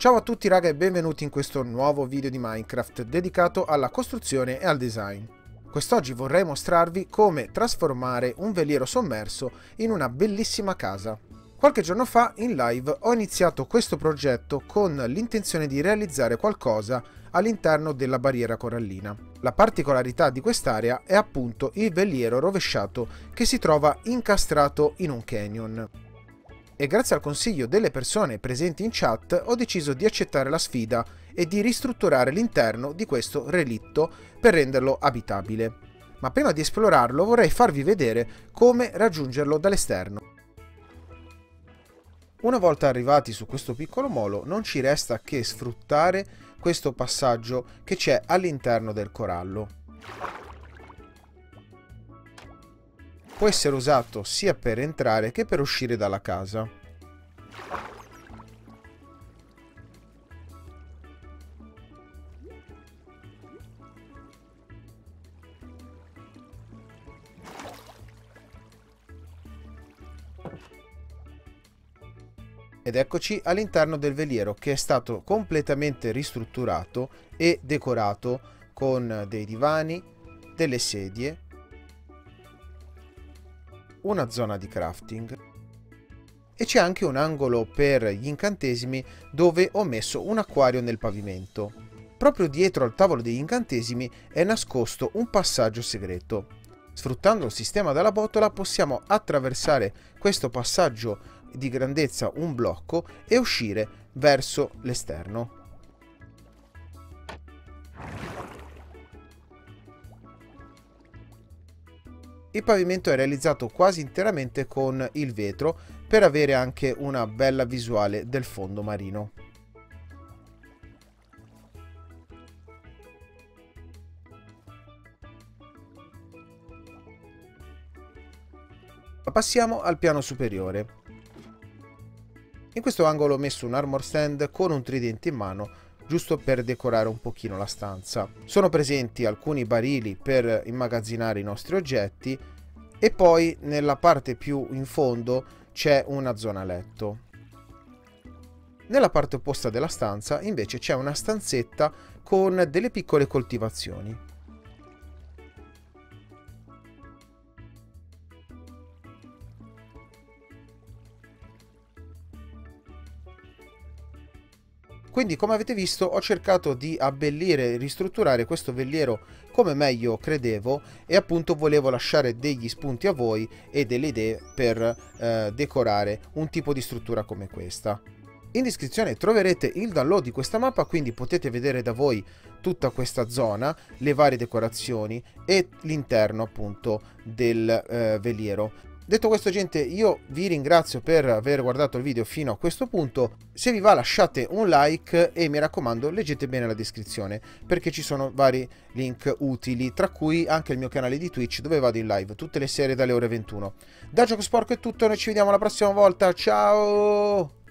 Ciao a tutti raga e benvenuti in questo nuovo video di Minecraft dedicato alla costruzione e al design. Quest'oggi vorrei mostrarvi come trasformare un veliero sommerso in una bellissima casa. Qualche giorno fa in live ho iniziato questo progetto con l'intenzione di realizzare qualcosa all'interno della barriera corallina. La particolarità di quest'area è appunto il veliero rovesciato che si trova incastrato in un canyon. E grazie al consiglio delle persone presenti in chat ho deciso di accettare la sfida e di ristrutturare l'interno di questo relitto per renderlo abitabile. Ma prima di esplorarlo vorrei farvi vedere come raggiungerlo dall'esterno. Una volta arrivati su questo piccolo molo non ci resta che sfruttare questo passaggio che c'è all'interno del corallo. Può essere usato sia per entrare che per uscire dalla casa. Ed eccoci all'interno del veliero che è stato completamente ristrutturato e decorato con dei divani, delle sedie, una zona di crafting e c'è anche un angolo per gli incantesimi dove ho messo un acquario nel pavimento. Proprio dietro al tavolo degli incantesimi è nascosto un passaggio segreto. Sfruttando il sistema della botola possiamo attraversare questo passaggio di grandezza un blocco e uscire verso l'esterno. Il pavimento è realizzato quasi interamente con il vetro per avere anche una bella visuale del fondo marino. Passiamo al piano superiore. In questo angolo ho messo un armor stand con un tridente in mano, giusto per decorare un pochino la stanza. Sono presenti alcuni barili per immagazzinare i nostri oggetti e poi nella parte più in fondo c'è una zona letto. Nella parte opposta della stanza invece c'è una stanzetta con delle piccole coltivazioni. Quindi, come avete visto, ho cercato di abbellire e ristrutturare questo veliero come meglio credevo e appunto volevo lasciare degli spunti a voi e delle idee per decorare un tipo di struttura come questa. In descrizione troverete il download di questa mappa, quindi potete vedere da voi tutta questa zona, le varie decorazioni e l'interno appunto del veliero. Detto questo gente, io vi ringrazio per aver guardato il video fino a questo punto. Se vi va lasciate un like e mi raccomando leggete bene la descrizione perché ci sono vari link utili, tra cui anche il mio canale di Twitch dove vado in live tutte le sere dalle ore 21. Da Gioco Sporco è tutto, noi ci vediamo la prossima volta, ciao!